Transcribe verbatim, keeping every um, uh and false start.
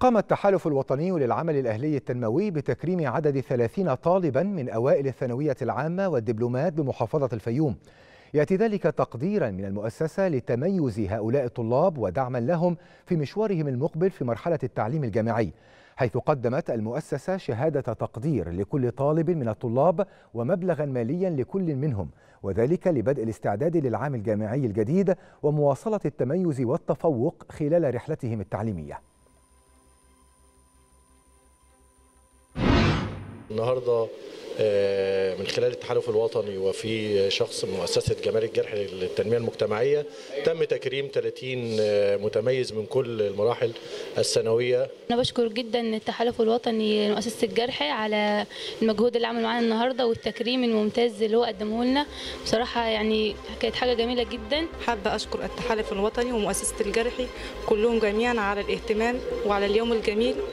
قام التحالف الوطني للعمل الأهلي التنموي بتكريم عدد ثلاثين طالبا من أوائل الثانوية العامة والدبلومات بمحافظة الفيوم. يأتي ذلك تقديرا من المؤسسة لتميز هؤلاء الطلاب ودعما لهم في مشوارهم المقبل في مرحلة التعليم الجامعي، حيث قدمت المؤسسة شهادة تقدير لكل طالب من الطلاب ومبلغا ماليا لكل منهم، وذلك لبدء الاستعداد للعام الجامعي الجديد ومواصلة التميز والتفوق خلال رحلتهم التعليمية. النهارده من خلال التحالف الوطني وفي شخص من مؤسسة جمال الجرح للتنمية المجتمعية تم تكريم ثلاثين متميز من كل المراحل الثانوية. أنا بشكر جدا التحالف الوطني لمؤسسة الجرح على المجهود اللي عمل معانا النهارده والتكريم الممتاز اللي هو قدمه لنا، بصراحة يعني كانت حاجة جميلة جدا. حابة أشكر التحالف الوطني ومؤسسة الجرح كلهم جميعا على الاهتمام وعلى اليوم الجميل